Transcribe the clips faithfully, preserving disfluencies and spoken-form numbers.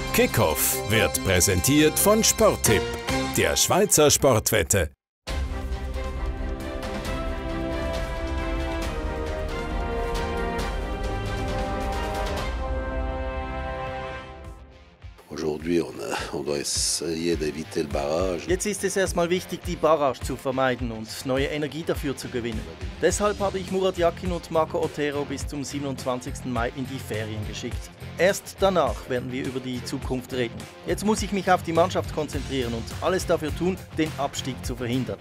Kickoff wird präsentiert von Sporttipp, der Schweizer Sportwette. Jetzt ist es erstmal wichtig, die Barrage zu vermeiden und neue Energie dafür zu gewinnen. Deshalb habe ich Murat Yakin und Marco Otero bis zum siebenundzwanzigsten Mai in die Ferien geschickt. Erst danach werden wir über die Zukunft reden. Jetzt muss ich mich auf die Mannschaft konzentrieren und alles dafür tun, den Abstieg zu verhindern.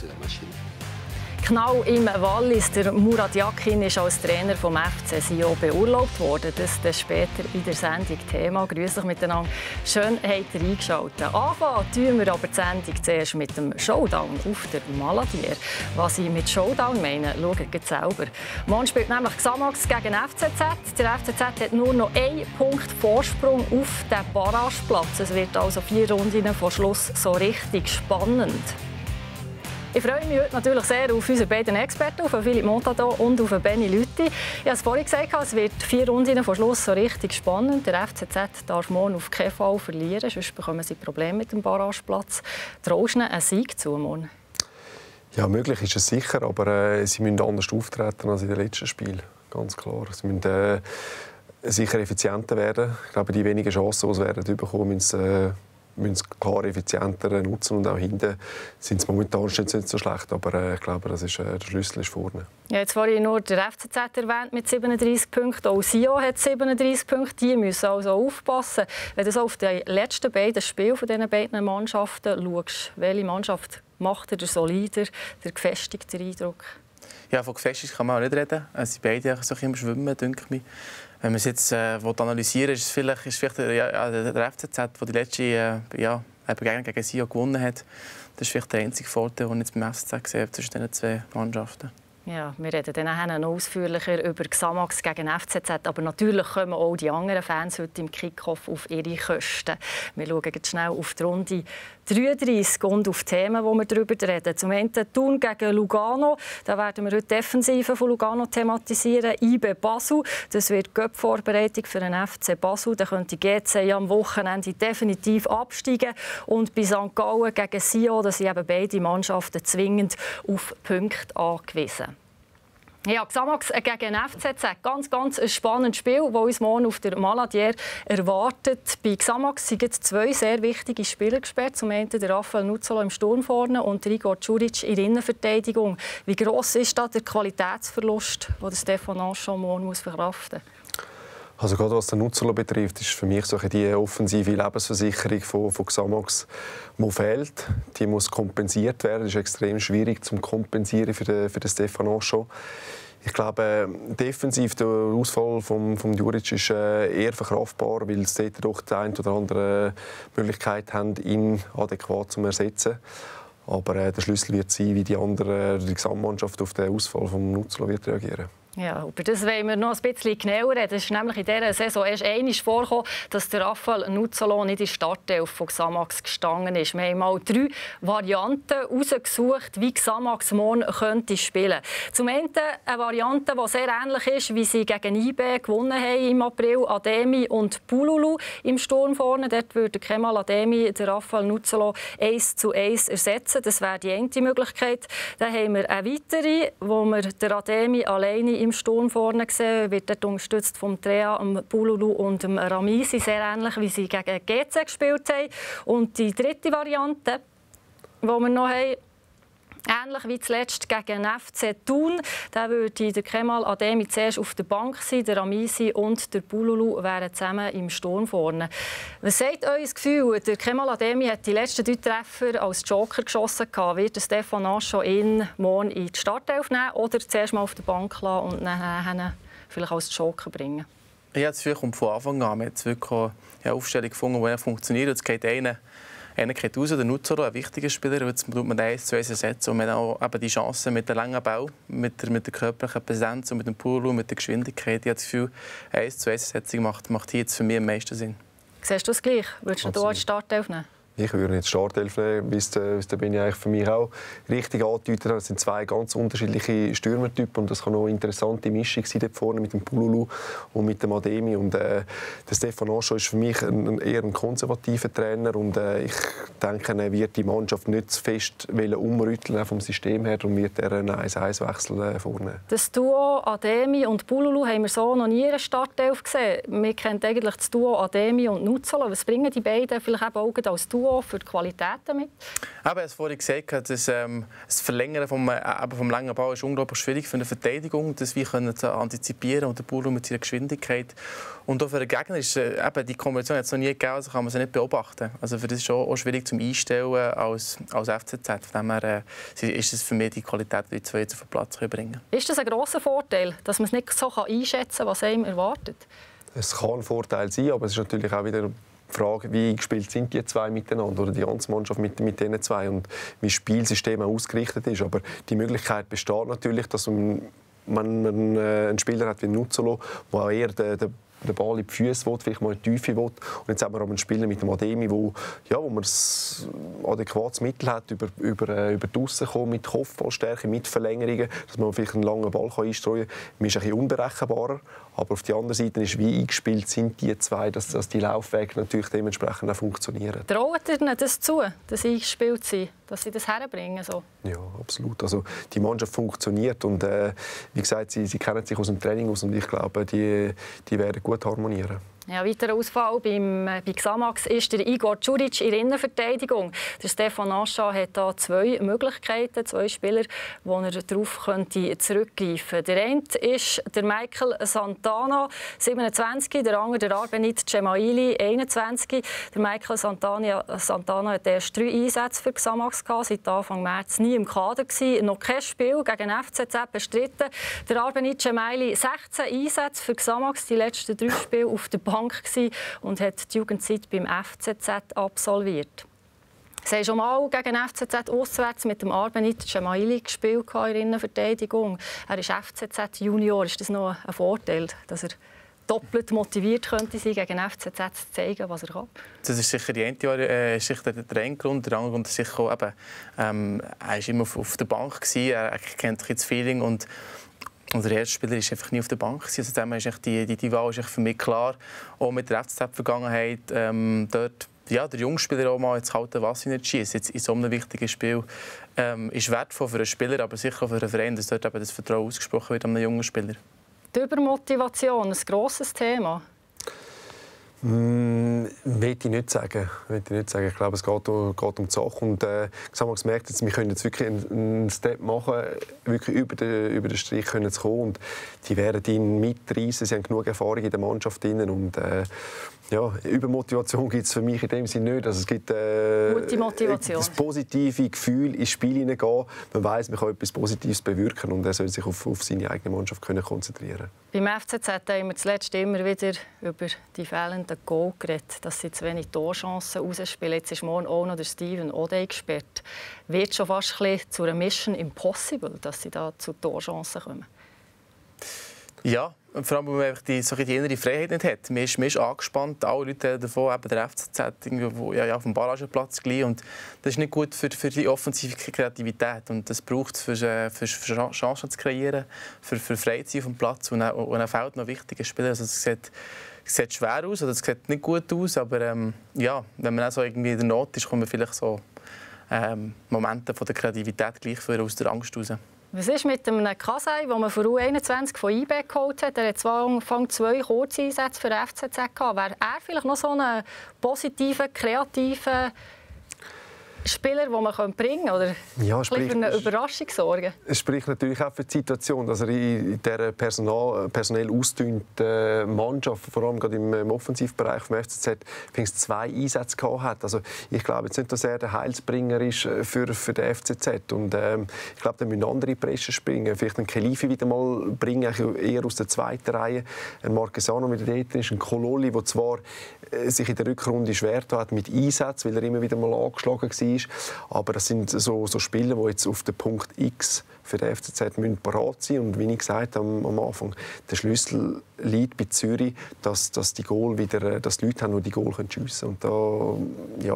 Knall im Wallis. Der Murat Yakin ist als Trainer vom F C Sion beurlaubt worden. Das ist später in der Sendung Thema. Grüß euch miteinander. Schön, habt ihr eingeschaltet. Anfangen tun wir aber die Sendung zuerst mit dem Showdown auf der Maladier. Was ich mit Showdown meine, schaut ihr selber. Morgen spielt nämlich Xamax gegen F C Z. Der F C Z hat nur noch einen Punkt Vorsprung auf den Barrageplatz. Es wird also vier Runden vor Schluss so richtig spannend. Ich freue mich heute natürlich sehr auf unsere beiden Experten, auf Philipp Montado und auf Benny Lüthi. Ich habe es vorhin gesagt, es wird vier Runden vor Schluss so richtig spannend. Der F C Z darf morgen auf keinen Fall verlieren, sonst bekommen sie Probleme mit dem Barrageplatz. Traust du ihnen einen Sieg zu morgen? Ja, möglich ist es sicher, aber äh, sie müssen anders auftreten als in den letzten Spielen. Ganz klar. Sie müssen äh, sicher effizienter werden. Ich glaube, die wenigen Chancen, die sie werden bekommen, müssen äh, müssen es klar effizienter nutzen und auch hinten sind es momentan nicht so schlecht, aber äh, ich glaube, das ist, äh, der Schlüssel ist vorne. Ja, jetzt vorhin nur der F C Z erwähnt mit siebenunddreißig Punkten, auch Sion hat siebenunddreißig Punkte, die müssen also aufpassen. Wenn du auf die letzten beiden Spiele von diesen beiden Mannschaften schaust, welche Mannschaft macht dir der solider, der gefestigte Eindruck? Ja, von gefestigt kann man auch nicht reden. Sie beide so immer schwimmen, denke ich. Wenn man es jetzt äh, analysieren will, ist es vielleicht, ist vielleicht ja, der F C Z, der die letzte äh, ja, gegen, gegen Sion gewonnen hat. Das ist vielleicht der einzige Vorteil, den ich jetzt beim F C Z sehe zwischen diesen zwei Mannschaften. Ja, wir reden dann noch ausführlicher über Xamax gegen F C Z. Aber natürlich kommen auch die anderen Fans heute im Kickoff auf ihre Kosten. Wir schauen jetzt schnell auf die Runde dreiunddreißig und auf Themen, die wir darüber reden. Zum einen Thun gegen Lugano. Da werden wir heute die Defensive von Lugano thematisieren. I B Basel. Das wird die Cup-Vorbereitung für den F C Basel. Da könnte G C am Wochenende definitiv absteigen. Und bei Sankt Gallen gegen Sion, da sind eben beide Mannschaften zwingend auf Punkte angewiesen. Ja, Xamax gegen F C Z. Ganz, ganz ein spannendes Spiel, das uns morgen auf der Maladier erwartet. Bei Xamax sind zwei sehr wichtige Spieler gesperrt. Zum einen der Rafael Nuzzolo im Sturm vorne und Igor Đurić in der Innenverteidigung. Wie gross ist da der Qualitätsverlust, den Stefan Anschon morgen muss verkraften muss? Also gerade was den Nuzzolo betrifft, ist für mich so die offensive Lebensversicherung von, von Xamax, die fehlt. Die muss kompensiert werden. Das ist extrem schwierig zu kompensieren für den, für den Stefan Anschon. Ich glaube, defensiv der Ausfall von vom Đurić ist äh, eher verkraftbar, weil es dort doch die eine oder andere Möglichkeit haben, ihn adäquat zu ersetzen. Aber äh, der Schlüssel wird sein, wie die andere die Gesamtmannschaft auf den Ausfall von Nuzzolo wird reagieren. Ja, über das wollen wir noch ein bisschen genauer reden. Es ist nämlich in dieser Saison erst einmal vorgekommen, dass der Rafael Nuzzolo nicht in der Startelf von Xamax gestanden ist. Wir haben mal drei Varianten herausgesucht, wie Xamax morgen könnte spielen. Zum einen eine Variante, die sehr ähnlich ist, wie sie gegen I B gewonnen haben im April. Ademi und Bululu im Sturm vorne. Dort würde Kemal Ademi den Rafael Nuzzolo eins zu eins ersetzen. Das wäre die eine Möglichkeit. Dann haben wir eine weitere, wo wir den Ademi alleine im Sturm vorne gesehen, wird dort unterstützt vom Trea, dem Bululu und dem Ramisi, sehr ähnlich wie sie gegen G C gespielt haben. Und die dritte Variante, die wir noch haben, ähnlich wie zuletzt gegen F C Thun, da würde der Kemal Ademi zuerst auf der Bank sein, der Ramisi und der Bululu wären zusammen im Sturm vorne. Was sagt euer Gefühl? Der Kemal Ademi hat die letzten drei Treffer als Joker geschossen. Wird Stefan Anschon ihn morgen in die Startelf nehmen oder zuerst mal auf der Bank lassen und dann vielleicht als Joker bringen? Ich habe es von Anfang an. Wir haben wirklich eine Aufstellung gefunden, die funktioniert. Jetzt geht einer Einer geht raus, der Nuzzolo, ein wichtiger Spieler. Jetzt tut man den eins zu eins ersetzen. Und man hat auch eben die Chance mit dem langen Bau, mit der, mit der körperlichen Präsenz und mit dem Pullu, mit der Geschwindigkeit. Ich habe das Gefühl, eins zu eins Ersetzung macht, macht hier jetzt für mich am meisten Sinn. Siehst du das gleich? Würdest du hier als Startelf nehmen? Ich würde jetzt Startelf nehmen, wie es der Benni eigentlich für mich auch richtig angedeutet hat. Es sind zwei ganz unterschiedliche Stürmertypen und das kann auch eine interessante Mischung sein dort vorne mit dem Pululu und mit dem Ademi. Und, äh, der Stefan Osho ist für mich ein, eher ein konservativer Trainer und äh, ich denke, er wird die Mannschaft nicht zu fest umrütteln vom System her und wird er einen eins eins Wechsel äh, vornehmen. Das Duo Ademi und Pululu haben wir so noch nie in der Startelf gesehen. Wir kennen eigentlich das Duo Ademi und Nuzzolo. Was bringen die beiden vielleicht eben auch als Duo für die Qualitäten mit? Ich habe es vorhin gesagt, das, ähm, das Verlängern vom, äh, vom langen Ball ist unglaublich schwierig für eine Verteidigung, das wir können antizipieren und der Pululu mit seiner Geschwindigkeit. Und auch für den Gegner ist äh, eben, die Kombination hat es noch nie gegeben, also kann man sie nicht beobachten. Also für das ist auch, auch schwierig zum Einstellen als, als F C Z. Von dem her äh, ist es für mich die Qualität, die die zwei jetzt auf den Platz bringen können. Ist das ein grosser Vorteil, dass man es nicht so einschätzen kann, was einem erwartet? Es kann ein Vorteil sein, aber es ist natürlich auch wieder die Frage, wie gespielt sind die zwei miteinander oder die ganze Mannschaft mit, mit diesen zwei und wie das Spielsystem ausgerichtet ist. Aber die Möglichkeit besteht natürlich, dass man, man einen Spieler hat wie Nuzzolo, der auch eher den, den den Ball in die Füße will, vielleicht mal in die Tiefe will. Und jetzt haben wir aber einen Spieler mit dem Ademi, wo, ja, wo man ein adäquates Mittel hat, über, über, über die Aussen kommen, mit Kopfballstärke, mit Verlängerungen, dass man vielleicht einen langen Ball einstreuen kann. Man ist ein bisschen unberechenbarer, aber auf der anderen Seite ist, wie eingespielt sind die zwei, dass, dass die Laufwege natürlich dementsprechend auch funktionieren. Traut ihr ihnen das zu, dass sie eingespielt sind, dass sie das herbringen? So? Ja, absolut. Also, die Mannschaft funktioniert und äh, wie gesagt, sie, sie kennen sich aus dem Training aus und ich glaube, die, die werden gut harmonieren. Ja, weiterer Ausfall beim, bei Xamax ist der Igor Đurić in der Innenverteidigung. Der Stefan Ascha hat da zwei Möglichkeiten, zwei Spieler, wo er darauf könnte zurückgreifen könnte. Der eine ist der Michael Santana, siebenundzwanzig, der andere der Arbenit Cemaili, einundzwanzig. Der Michael Santana, Santana hat erst drei Einsätze für Xamax gehabt, seit Anfang März nie im Kader gewesen, noch kein Spiel gegen F C Z bestritten. Der Arbenit Cemaili sechzehn Einsätze für Xamax, die letzten drei Spiele auf der Bank und hat die Jugendzeit beim F C Z absolviert. Sie haben schon mal gegen F C Z auswärts mit dem Arbenit Cemaili gespielt in der Innenverteidigung. Er ist F C Z Junior. Ist das noch ein Vorteil, dass er doppelt motiviert könnte sein, gegen F C Z zu zeigen, was er kann? Das ist sicher die eine, äh, sicher der eine Grund. Der andere Grund ist sicher auch, eben, ähm, er war immer auf, auf der Bank gewesen, er kennt das Feeling und Und der erste Spieler war einfach nie auf der Bank. Also dem ist die, die, die Wahl ist für mich klar. Auch mit der F C Z-Vergangenheit. Ähm, dort ja, der Jungspieler auch mal ins kalte Wasser nicht schießt. Jetzt in so einem wichtigen Spiel ähm, ist wertvoll für einen Spieler, aber sicher auch für einen Verein, dass dort eben das Vertrauen ausgesprochen wird an einen jungen Spieler. Die Übermotivation, ein grosses Thema. Mm, will ich nicht sagen. Will ich nicht sagen. Ich glaube, es geht, geht um die Sache. Und, äh, Xamax merkt jetzt, wir können jetzt wirklich einen Step machen, wirklich über den, über den Strich können zu kommen. Und die werden ihn mitreißen. Sie haben genug Erfahrung in der Mannschaft drin. Und, äh, ja, Übermotivation gibt es für mich in dem Sinne nicht. Also es gibt äh, Gute Motivation. Das positive Gefühl ins Spiel hineingehen. Man weiss, man kann etwas Positives bewirken und er soll sich auf, auf seine eigene Mannschaft können konzentrieren. Beim F C Z haben wir zuletzt immer wieder über die fehlenden Goal geredet, dass sie zu wenig Torchancen rausspielen. Jetzt ist morgen auch noch der Steven O'Day gesperrt. Wird schon fast ein bisschen zu einer Mission impossible, dass sie da zu Torchancen kommen? Ja, vor allem, weil man die, so die innere Freiheit nicht hat. Man ist, man ist angespannt, alle Leute davon, eben der F C Z irgendwo, ja, ja, auf dem Barrageplatz gleich. Und das ist nicht gut für, für die offensive Kreativität. Und das braucht es, für, für, für Chancen zu kreieren, für, für Freizeit auf dem Platz. Und dann, und dann fehlt noch wichtige Spieler. Also es sieht, es sieht schwer aus, oder es sieht nicht gut aus, aber ähm, ja, wenn man auch so irgendwie in der Not ist, kommen vielleicht so ähm, Momente von der Kreativität gleich für aus der Angst raus. Was ist mit dem Kasai, den man von U einundzwanzig von I B geholt hat? Er hat zwar am Anfang zwei Kurzeinsätze für den F C Z gehabt. Wäre er vielleicht noch so einen positiven, kreativen Spieler, den man bringen könnte? Oder ja, sprich, für eine Überraschung sorgen? Es spricht natürlich auch für die Situation, dass er in dieser Personal, personell ausgedünnten Mannschaft, vor allem gerade im, im Offensivbereich vom F C Z, zwei Einsätze gehabt hat. Also ich glaube jetzt nicht, dass er der Heilsbringer ist für, für den F C Z. Und, ähm, ich glaube, da müssen andere Pressen springen. Vielleicht einen Kelifi wieder mal bringen, eher aus der zweiten Reihe. Ein Marquesano mit der ist, ein Kololi, der zwar äh, sich in der Rückrunde schwer hat mit Einsätzen, weil er immer wieder mal angeschlagen war. Aber das sind so, so Spieler, die jetzt auf den Punkt X für den F C Z parat sein müssen. Und wie ich gesagt habe am, am Anfang, der Schlüssel liegt bei Zürich, dass, dass die Goal wieder, dass die Leute haben, die die Goal schiessen können. Und da, ja,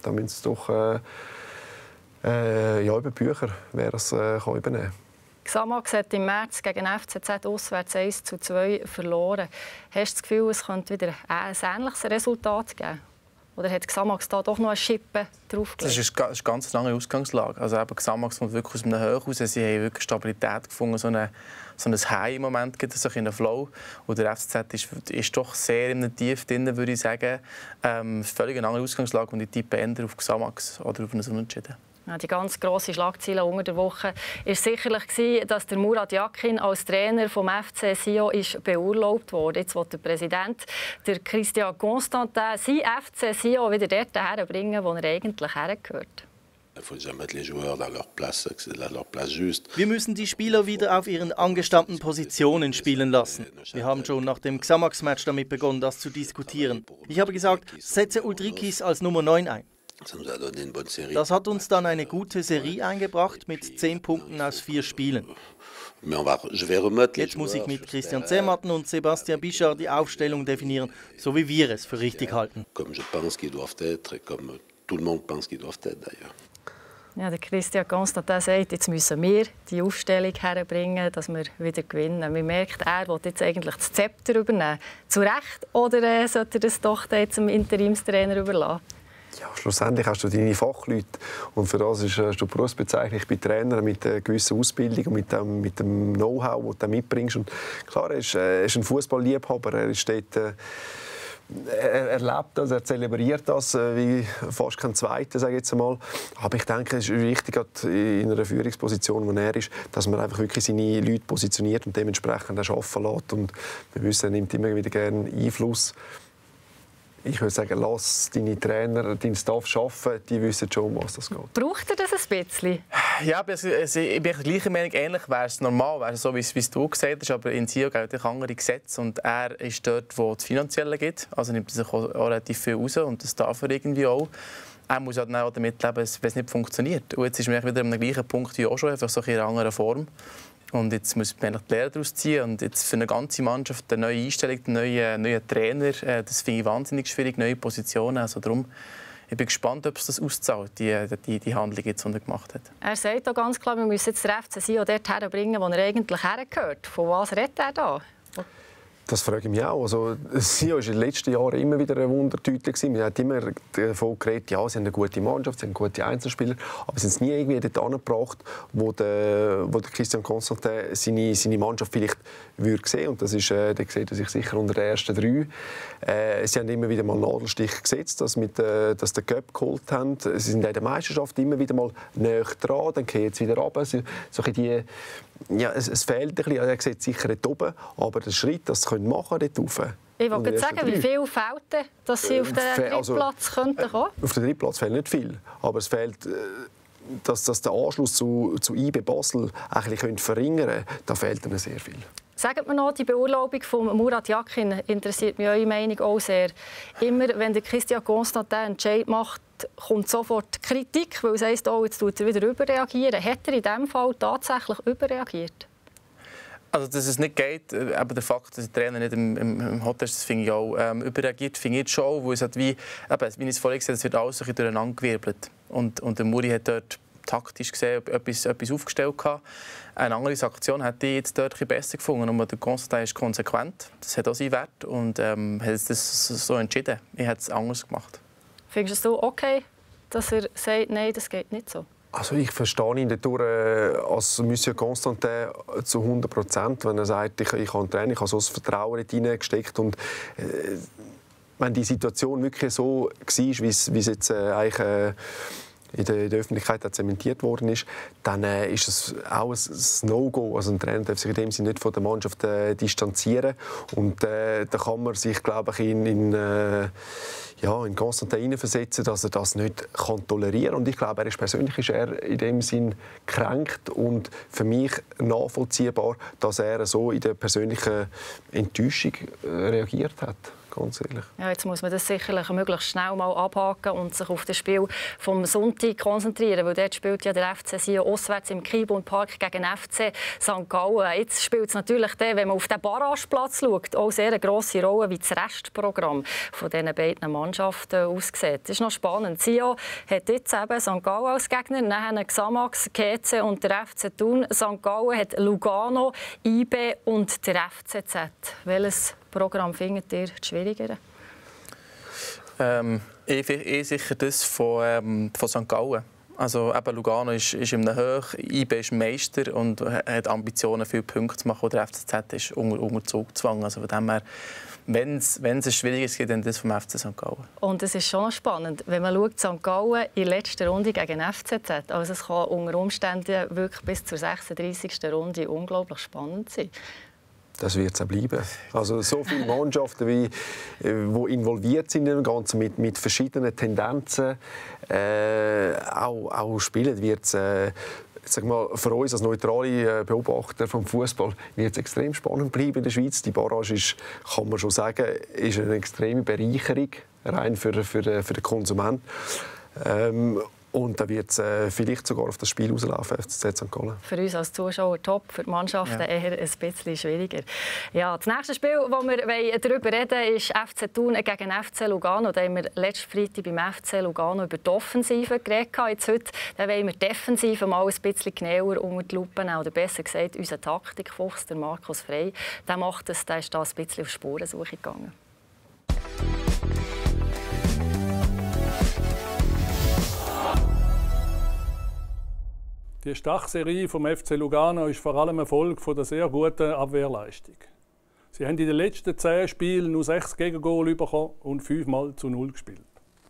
da müssen sie doch äh, äh, ja, über Bücher, wer es äh, kann übernehmen kann. Xamax hat im März gegen F C Z auswärts eins zu zwei verloren. Hast du das Gefühl, es könnte wieder ein ähnliches Resultat geben? Oder hat Xamax da doch noch eine Schippe draufgelegt? Das ist eine ganz lange Ausgangslage. Also eben, Xamax kommt wirklich aus einem Höhe raus. Sie haben wirklich Stabilität gefunden, so, eine, so ein High im Moment, gibt es so einen Flow. Und der F C Z ist, ist doch sehr in einem Tief drin, würde ich sagen. Ähm, völlig eine andere Ausgangslage und ich tippe eher auf Xamax oder auf einen Unentschieden. Ja, die ganz grosse Schlagzeile unter der Woche war sicherlich, dass der Murat Yakin als Trainer vom F C Sion ist beurlaubt wurde. Jetzt will der Präsident, der Christian Constantin, sein F C Sion wieder dort herbringen, wo er eigentlich hergehört. Wir müssen die Spieler wieder auf ihren angestammten Positionen spielen lassen. Wir haben schon nach dem Xamax-Match damit begonnen, das zu diskutieren. Ich habe gesagt, setze Uldrikis als Nummer neun ein. Das hat uns dann eine gute Serie eingebracht mit zehn Punkten aus vier Spielen. Jetzt muss ich mit Christian Zermatten und Sebastian Bichard die Aufstellung definieren, so wie wir es für richtig halten. Ja, der Christian Constantin sagt, jetzt müssen wir die Aufstellung herbringen, dass wir wieder gewinnen. Man merkt, er will jetzt eigentlich das Zepter übernehmen. Zu Recht, oder äh, sollte er das doch jetzt dem Interimstrainer überlassen? Ja, schlussendlich hast du deine Fachleute und für das ist, hast du Berufsbezeichnung. Ich bin Trainer mit einer gewissen Ausbildung und mit dem, mit dem Know-how, das du mitbringst. Und klar, er ist, er ist ein Fußballliebhaber. Er ist dort, äh, er, er lebt das, er zelebriert das äh, wie fast kein Zweiter, sage ich jetzt einmal. Aber ich denke, es ist wichtig, in einer Führungsposition, wo er ist, dass man einfach wirklich seine Leute positioniert und dementsprechend auch arbeiten lässt. Und wir wissen, er nimmt immer wieder gerne Einfluss. Ich würde sagen, lass deine Trainer, deinen Staff arbeiten, die wissen schon, um was das geht. Braucht er das ein bisschen? Ja, ich bin der gleichen Meinung. Ähnlich wäre es normal, wäre es so, wie es du gesagt hast. Aber in Sion gelten andere Gesetze und er ist dort, wo es Finanzielle gibt. Also nimmt er sich auch relativ viel raus und das darf er irgendwie auch. Er muss halt auch damit leben, wenn es nicht funktioniert. Und jetzt ist man wieder an dem gleichen Punkt wie auch schon, einfach so in einer anderen Form. Und jetzt muss man die Lehre daraus ziehen. Und jetzt für eine ganze Mannschaft eine neue Einstellung, einen neuen, neuen Trainer, das finde ich wahnsinnig schwierig, neue Positionen. Also darum, ich bin gespannt, ob es das auszahlt, die, die, die Handlung, jetzt, die er gemacht hat. Er sagt auch ganz klar, wir müssen jetzt den F C Sion dort herbringen, wo er eigentlich hergehört. Von was redet er da? Das frage ich mich auch. Also, Sion war in den letzten Jahren immer wieder eine Wundertüte. Man hat immer davon geredet, ja, sie haben eine gute Mannschaft, sie haben gute Einzelspieler, aber sie sind es nie irgendwie dort angebracht, wo der, wo der Christian Constantin seine, seine Mannschaft vielleicht würde sehen. Und das ist, äh, der sieht er sich sicher unter den ersten drei. Äh, sie haben immer wieder mal einen Nadelstich gesetzt, dass, mit, äh, dass den Cup geholt haben. Sie sind in der Meisterschaft immer wieder mal näher dran, dann gehen sie wieder runter. So, so die, ja, es, es fehlt ein bisschen. Er sieht sicher dort oben, aber der Schritt, das sie machen dort rauf. Ich wollte sagen, wie viel fehlt, dass sie auf den Drittplatz also, könnten kommen? Auf den Drittplatz fehlt nicht viel, aber es fehlt, dass, dass der Anschluss zu, zu I B Basel eigentlich verringern könnte, da fehlt ihnen sehr viel. Sagt mir noch, die Beurlaubung von Murat Yakin interessiert mich eure Meinung auch sehr. Immer wenn der Christian Constantin einen Entscheid macht, kommt sofort Kritik, weil es heisst, oh, jetzt tut er wieder überreagieren. Hat er in diesem Fall tatsächlich überreagiert? Also, dass es nicht geht, aber der Fakt, dass der Trainer nicht im, im, im Hotel ist, das finde ich auch. Ähm, überreagiert finde ich schon auch, weil es hat wie, eben, wie ich es vorhin gesagt habe, es wird alles ein durcheinander gewirbelt. Und, und der Muri hat dort taktisch gesehen etwas, etwas aufgestellt gehabt. Eine andere Aktion hätte ich jetzt dort besser gefunden. Und der Constantin ist konsequent, das hat auch seinen Wert und ähm, hat das so entschieden. Ich hätte es anders gemacht. Findest du okay, dass er sagt, nein, das geht nicht so? Also ich verstehe ihn dadurch als Monsieur Constantin zu hundert Prozent, wenn er sagt, ich, ich habe Training, ich habe so das Vertrauen hineingesteckt. Und äh, wenn die Situation wirklich so war, wie es, wie es jetzt äh, eigentlich äh, in der, in der Öffentlichkeit zementiert worden ist, dann äh, ist es auch ein, ein No-Go. Also ein Trainer darf sich in dem Sinne nicht von der Mannschaft äh, distanzieren. Und äh, da kann man sich, glaube ich, in, in äh, ja, in Constantin hineinversetzen, dass er das nicht kann tolerieren kann. Und ich glaube, er ist persönlich ist er in dem Sinn gekränkt und für mich nachvollziehbar, dass er so in der persönlichen Enttäuschung reagiert hat. ganz ehrlich. Ja, jetzt muss man das sicherlich möglichst schnell mal abhaken und sich auf das Spiel vom Sonntag konzentrieren, weil dort spielt ja der F C Sion auswärts im Kibun Park gegen F C Sankt Gallen. Jetzt spielt es natürlich, dann, wenn man auf den Barrageplatz schaut, auch sehr eine grosse Rolle, wie das Restprogramm von diesen beiden Mannschaften aussieht. Das ist noch spannend. Sion hat jetzt eben Sankt Gallen als Gegner, nachher Xamax, G C und der F C Thun. Sankt Gallen hat Lugano, I B und der F C Z. Welches Programm findet ihr schwieriger? Ähm, ich, ich sicher das von, ähm, von Sankt Gallen. Also eben Lugano ist, ist in einem Hoch, I B ist Meister und hat Ambitionen, viele Punkte zu machen. Der F C Z ist unter, unter Zugzwang. Also von dem her, wenn es ein schwieriges gibt, dann das vom F C Sankt Gallen. Und es ist schon spannend, wenn man schaut, Sankt Gallen in der letzten Runde gegen F C Z. Also es kann unter Umständen wirklich bis zur sechsunddreißigsten Runde unglaublich spannend sein. Das wird es auch bleiben. Also so viele Mannschaften, die äh, involviert sind in dem Ganzen, mit, mit verschiedenen Tendenzen äh, auch, auch spielen, wird es äh, sag mal, für uns als neutrale Beobachter vom Fußball wird es extrem spannend bleiben in der Schweiz. Die Barrage ist, kann man schon sagen, ist eine extreme Bereicherung rein für, für, für den Konsumenten. Ähm, Und dann wird es äh, vielleicht sogar auf das Spiel rauslaufen, F C Z Sankt Gallen. Für uns als Zuschauer top, für die Mannschaften ja. eher ein bisschen schwieriger. Ja, das nächste Spiel, das wir darüber reden wollen, ist F C Thun gegen F C Lugano. Da haben wir letzten Freitag beim F C Lugano über die Offensive geredet. Jetzt heute da wollen wir die Defensive mal ein bisschen genauer unter die Lupe nehmen. Oder besser gesagt, unser Taktikfuchs, der Markus Frey, der macht es, der ist da ein bisschen auf Spurensuche gegangen. Die Stachserie vom F C Lugano ist vor allem Erfolg von der sehr guten Abwehrleistung. Sie haben in den letzten zehn Spielen nur sechs Gegengole bekommen und fünfmal zu null gespielt.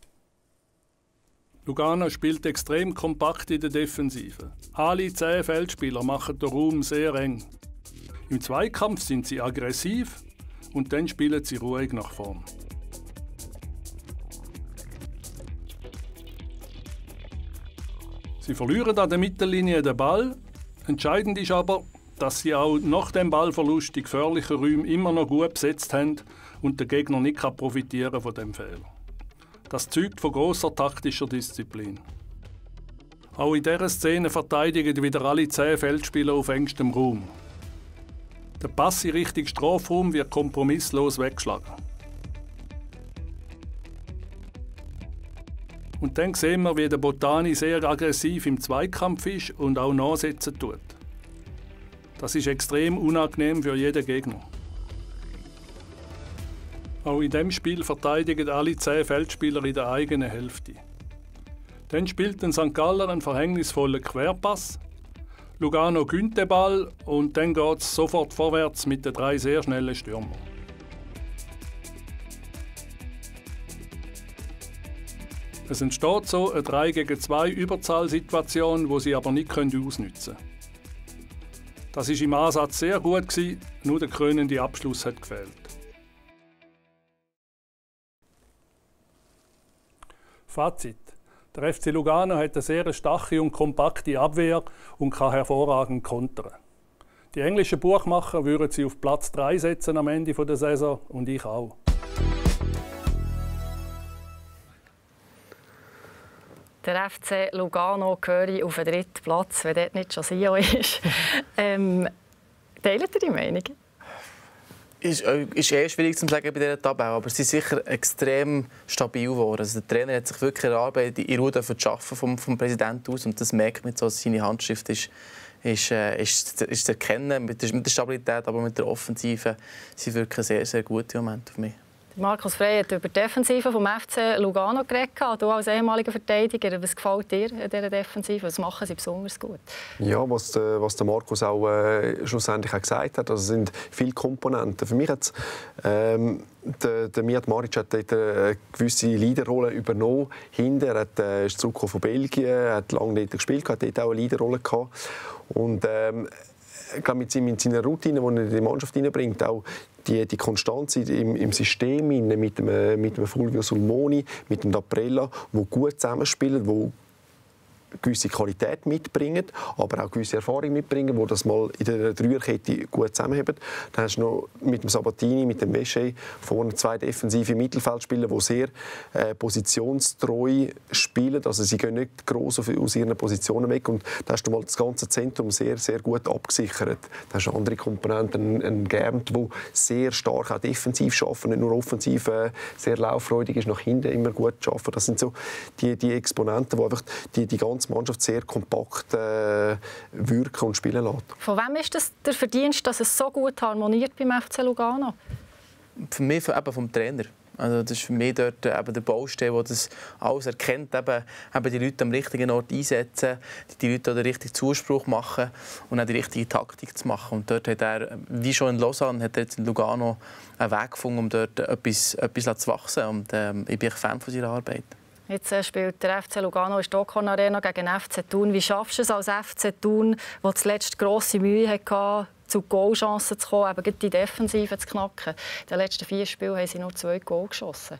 Lugano spielt extrem kompakt in der Defensive. Alle zehn Feldspieler machen den Raum sehr eng. Im Zweikampf sind sie aggressiv und dann spielen sie ruhig nach vorn. Sie verlieren an der Mittellinie den Ball. Entscheidend ist aber, dass sie auch nach dem Ballverlust die gefährlichen Räume immer noch gut besetzt haben und der Gegner nicht profitieren von dem Fehler. Das zeugt von grosser taktischer Disziplin. Auch in dieser Szene verteidigen wieder alle zehn Feldspieler auf engstem Raum. Der Pass in Richtung Strafraum wird kompromisslos weggeschlagen. Und dann sehen wir, wie der Botani sehr aggressiv im Zweikampf ist und auch nachsetzen tut. Das ist extrem unangenehm für jeden Gegner. Auch in diesem Spiel verteidigen alle zehn Feldspieler in der eigenen Hälfte. Dann spielt ein Sankt Galler einen verhängnisvollen Querpass. Lugano gönnt den Ball und dann geht es sofort vorwärts mit den drei sehr schnellen Stürmern. Es entsteht so eine drei gegen zwei Überzahlsituation, die sie aber nicht ausnutzen können. Das war im Ansatz sehr gut, nur der krönende Abschluss hat gefehlt. Fazit. Der F C Lugano hat eine sehr starke und kompakte Abwehr und kann hervorragend kontern. Die englischen Buchmacher würden sie auf Platz drei setzen am Ende der Saison und ich auch. Der F C Lugano gehöre auf den dritten Platz, wenn dort nicht schon Sion ist. ähm, teilt ihr die Meinung? Ist, ist eher schwierig zu sagen bei dieser Tabelle, aber sie sind sicher extrem stabil geworden. Also der Trainer hat sich wirklich erarbeitet, in Ruhe zu arbeiten vom, vom Präsidenten aus, und das merkt man so, seine Handschrift ist, ist, ist, ist zu erkennen, mit der, mit der Stabilität, aber mit der Offensive sind wirklich sehr, sehr gute Momente für mich. Markus Frey hat über die Defensive vom F C Lugano geredet. Du als ehemaliger Verteidiger, was gefällt dir in dieser Defensive? Was machen sie besonders gut? Ja, was, was der Markus auch äh, schlussendlich auch gesagt hat, also es sind viele Komponenten. Für mich hat ähm, der, der Mijat Maric hat dort eine gewisse Leaderrolle übernommen. Hinter er hat, äh, ist zurückgekommen von Belgien, hat lange dort gespielt, hat dort auch eine Leaderrolle gehabt. Und ähm, ich glaube, mit seiner Routine, die er in die Mannschaft hineinbringt, auch die, die Konstanz im, im System, mit dem, mit dem Fulvio Sulmoni, mit dem D'Aprella, die gut zusammenspielen, die gewisse Qualität mitbringen, aber auch gewisse Erfahrung mitbringen, die das mal in der Dreierkette gut zusammenheben. Dann hast du noch mit dem Sabatini, mit dem Mesché vorne zwei defensive Mittelfeldspieler, die sehr äh, positionstreu spielen. Also sie gehen nicht gross aus ihren Positionen weg. Und da hast du mal das ganze Zentrum sehr, sehr gut abgesichert. Da hast du andere Komponenten, ein Germt, der sehr stark auch defensiv arbeitet, nicht nur offensiv äh, sehr lauffreudig ist, nach hinten immer gut arbeitet. Das sind so die, die Exponenten, die einfach die, die ganze Mannschaft sehr kompakt äh, wirken und spielen lässt. Von wem ist das der Verdienst, dass es so gut harmoniert beim F C Lugano? Für mich eben vom Trainer. Also das ist für mich dort eben der Baustein, der das alles erkennt, eben, eben die Leute am richtigen Ort einsetzen, die Leute den richtigen Zuspruch machen und auch die richtige Taktik zu machen. Und dort hat er, wie schon in Lausanne, hat er jetzt in Lugano einen Weg gefunden, um dort etwas, etwas zu wachsen. Und ähm, ich bin Fan von seiner Arbeit. Jetzt spielt der F C Lugano in Stockholm Arena gegen F C Thun. Wie schaffst du es als F C Thun, der zuletzt grosse Mühe hatte, zu Goalchancen zu kommen, eben die Defensive zu knacken? In den letzten vier Spielen haben sie nur zwei Goal geschossen.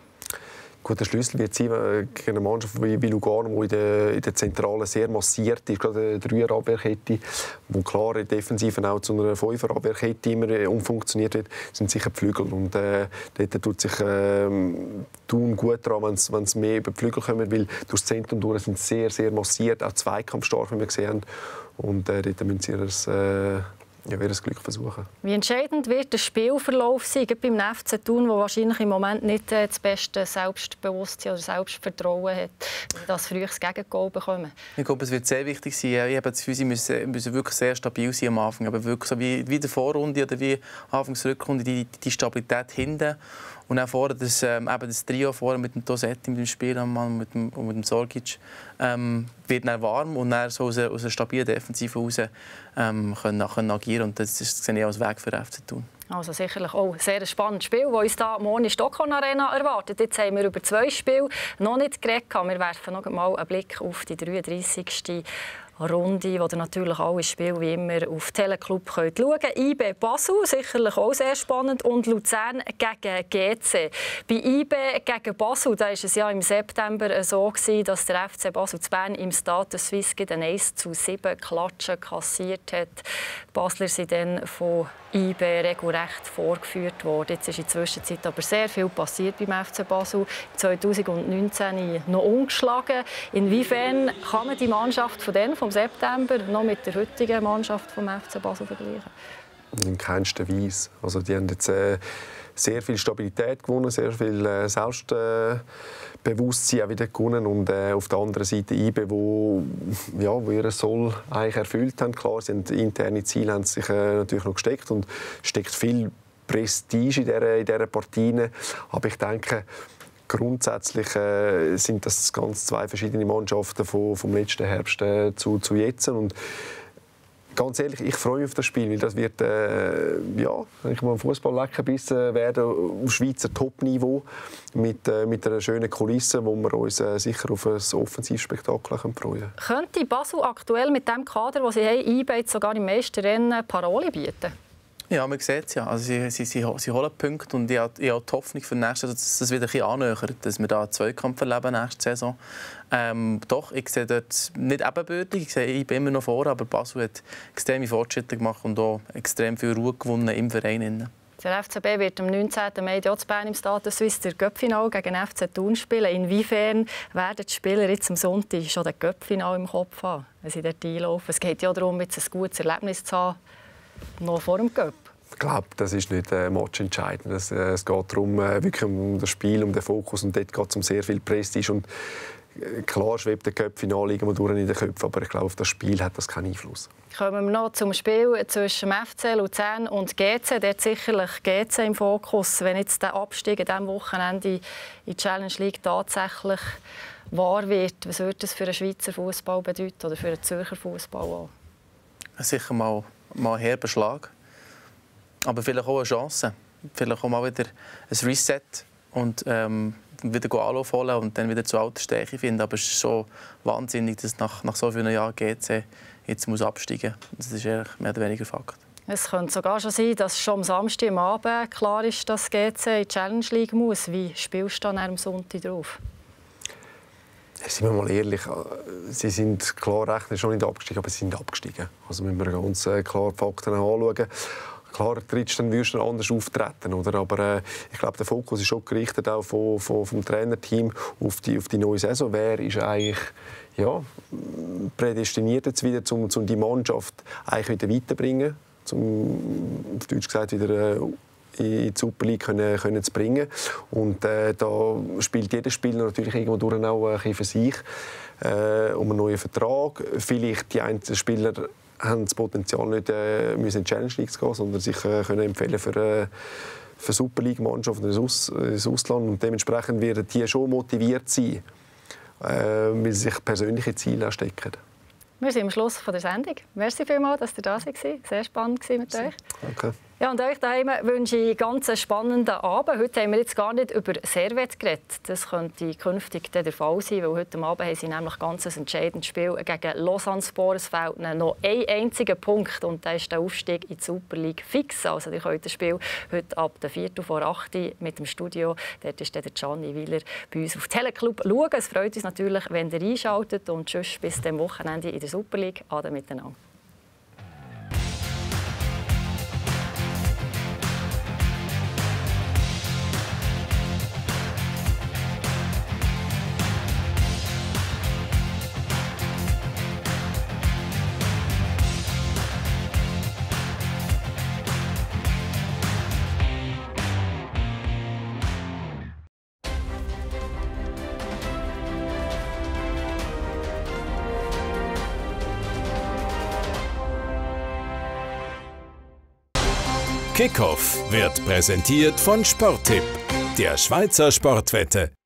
Gut, der Schlüssel wird sein gegen eine Mannschaft wie Lugano, die in der, in der Zentrale sehr massiert ist, gerade eine Dreier-Abwehrkette, die klar in der Defensive auch zu einer Fünfer-Abwehrkette immer umfunktioniert wird, sind sicher die Flügel. Und äh, dort tut sich äh, Thun gut daran, wenn es mehr über die Flügel kommen, weil durch das Zentrum durch sind sehr, sehr massiert, auch zweikampfstark, wie wir gesehen haben. Und äh, dort müssen sie das äh, Ja, wir das Glück versuchen. Wie entscheidend wird der Spielverlauf sein, beim F C Thun, der wahrscheinlich im Moment nicht das beste Selbstbewusstsein oder Selbstvertrauen hat, dass das frühes Gegengoal bekommen? Ich glaube, es wird sehr wichtig sein. Ich habe das Gefühl, sie müssen, müssen wirklich sehr stabil sein am Anfang. Aber wirklich so wie, wie der Vorrunde oder wie Anfangsrückrunde, die, die Stabilität hinten. Und auch vorne das, ähm, eben das Trio vorne mit dem Tosetti, mit dem Spielmann, mit dem, und mit dem Sorgic, ähm, wird dann warm und dann so aus einer, aus einer stabilen Defensive heraus ähm, können, können agieren. Und das, das sehe ich als Weg für den F C Thun. Also sicherlich auch ein sehr spannendes Spiel, das uns da morgen in Stockholm Arena erwartet. Jetzt haben wir über zwei Spiele noch nicht geredet. Wir werfen noch mal einen Blick auf die dreiunddreissigste Runde, wo ihr natürlich alle Spiele wie immer auf Teleclub könnt schauen könnt. I B Basel, sicherlich auch sehr spannend, und Luzern gegen G C. Bei I B gegen Basel da war es ja im September so, dass der F C Basel zu Bern im Stade de Suisse ein eins zu sieben Klatschen kassiert hat. Die Basler sind dann von I B regelrecht vorgeführt worden. Jetzt ist in der Zwischenzeit aber sehr viel passiert beim F C Basel. zwanzig neunzehn noch ungeschlagen. Inwiefern kann man die Mannschaft von dann, vom September noch mit der heutigen Mannschaft vom F C Basel vergleichen? In keinster Weise. Also die haben jetzt äh, sehr viel Stabilität gewonnen, sehr viel äh, Selbstbewusstsein äh, wieder gewonnen, und äh, auf der anderen Seite I B, wo ja, wo ihr Soll eigentlich erfüllt haben. Klar, sie haben interne Ziele haben sich äh, natürlich noch gesteckt und steckt viel Prestige in dieser, in dieser Partien. Aber ich denke, grundsätzlich äh, sind das ganz zwei verschiedene Mannschaften vom, vom letzten Herbst äh, zu, zu jetzt. Und ganz ehrlich, ich freue mich auf das Spiel, weil das wird äh, ja, ich mal ein Fußball-Leckerbissen werden auf Schweizer Top-Niveau mit, äh, mit einer schönen Kulisse, wo wir uns äh, sicher auf ein Offensivspektakel freuen können. Könnte Basel aktuell mit dem Kader, den sie haben, I B sogar im Meisterrennen Paroli bieten? Ja, man sieht es ja. Also sie, sie, sie, sie holen Punkte, und ich habe, ich habe die Hoffnung für nächste Saison, dass das wieder ein bisschen annähert, dass wir da einen Zweikampf erleben nächste Saison. Ähm, doch, ich sehe dort nicht ebenbürtig, ich sehe, ich bin immer noch vor, aber Basel hat extreme Fortschritte gemacht und auch extrem viel Ruhe gewonnen im Verein. Der F C B wird am neunzehnten Mai in Bern im Stade de Suisse der Cup-Final gegen F C Thun spielen. Inwiefern werden die Spieler jetzt am Sonntag schon das Cup-Final im Kopf haben, wenn sie dort einlaufen? Es geht ja darum, jetzt ein gutes Erlebnis zu haben, noch vor dem Cup. Ich glaube, das ist nicht äh, matchentscheidend. Es, äh, es geht darum, äh, wirklich um das Spiel, um den Fokus. Und dort geht es um sehr viel Prestige. Und, äh, klar schwebt der Cup-Finale irgendwo durch in den Köpfen, aber ich glaube, auf das Spiel hat das keinen Einfluss. Kommen wir noch zum Spiel zwischen dem F C Luzern und G C. Dort sicherlich G C im Fokus. Wenn jetzt der Abstieg an diesem Wochenende in die Challenge League tatsächlich wahr wird, was würde das für den Schweizer Fußball bedeuten oder für den Zürcher Fußball auch? Sicher mal, mal ein herber Schlag. Aber vielleicht auch eine Chance. Vielleicht auch mal wieder ein Reset und ähm, wieder Anlauf holen und dann wieder zu alter Stärke finden. Aber es ist schon wahnsinnig, dass nach, nach so vielen Jahren G C jetzt muss absteigen muss. Das ist mehr oder weniger Fakt. Es könnte sogar schon sein, dass schon am Samstag am Abend klar ist, dass G C in die Challenge League muss. Wie spielst du dann am Sonntag drauf? Sind wir mal ehrlich, sie sind klar rechnen schon nicht abgestiegen, aber sie sind abgestiegen. Also müssen wir ganz klar die Fakten anschauen. Klar, trittst dann wirst du anders auftreten, oder? Aber äh, ich glaube, der Fokus ist schon gerichtet auch vom, vom, vom Trainerteam auf die, auf die neue Saison. Wer ist eigentlich ja, prädestiniert jetzt wieder, um, um die Mannschaft eigentlich wieder weiterzubringen, um auf Deutsch gesagt wieder äh, in die Super League können, können zu bringen. Und äh, da spielt jeder Spieler natürlich irgendwo durch auch ein bisschen für sich äh, um einen neuen Vertrag. Vielleicht die einzelnen Spieler haben das Potenzial nicht äh, müssen in die Challenge League zu gehen, sondern sich äh, können empfehlen für äh, für Super League Mannschaften ins, Aus, ins Ausland. Und dementsprechend werden die schon motiviert sein, äh, weil sie sich persönliche Ziele stecken. Wir sind am Schluss von der Sendung. Merci vielmals, dass ihr da wart. Sehr spannend mit euch. Danke. Ja, und euch daheim wünsche ich einen ganz spannenden Abend. Heute haben wir jetzt gar nicht über Servette geredet. Das könnte künftig der Fall sein, weil heute Abend haben sie nämlich ganz ein entscheidendes Spiel gegen Lausanne-Sport. Es fehlt noch ein einziger Punkt und dann ist der Aufstieg in die Super League fix. Also ihr könnt das Spiel heute ab der Viertel vor acht mit dem Studio. Dort ist der Gianni Wieler bei uns auf Teleclub schauen. Es freut uns natürlich, wenn ihr einschaltet. Und tschüss, bis zum Wochenende in der Super League. Ade miteinander. Kickoff wird präsentiert von Sporttipp, der Schweizer Sportwette.